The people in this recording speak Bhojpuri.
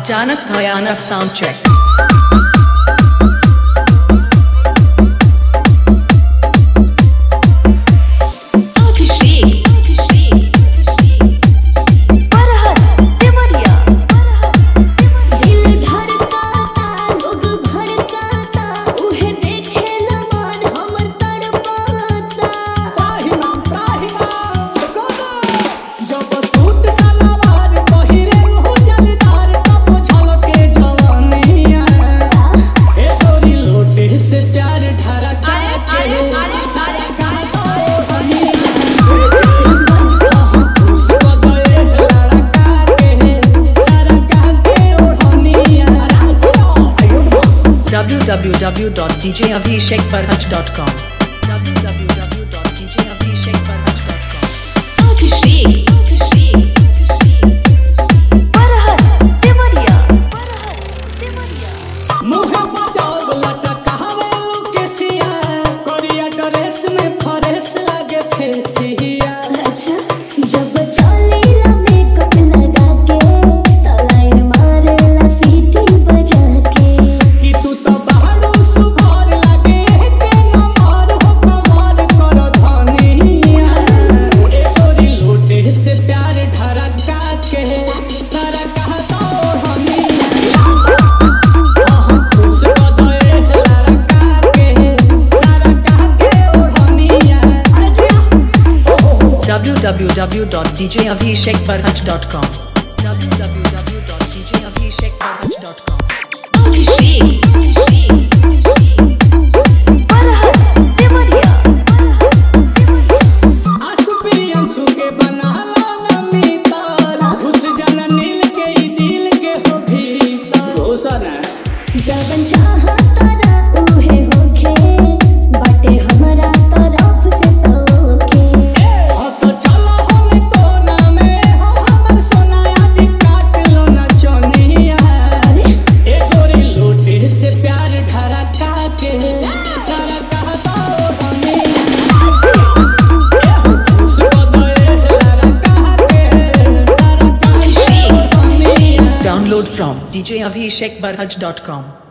अचानक भयानक sound check. www.djabhishekbarhach.com www.djabhishekbarhach.com www.djabhishekbarhach.com जवन चाहता ना उहे होखे बाटे हमरा तरफ से तोके हो तो चलो हम कोना में हो हमर सोनाया जी काट लो ना चोनिया ए गोरी लोटे से प्यार ढरका के सारा कहता हमें उसको दे लड़का के सारा कहता हमें। Download from djabhishekbarhach.com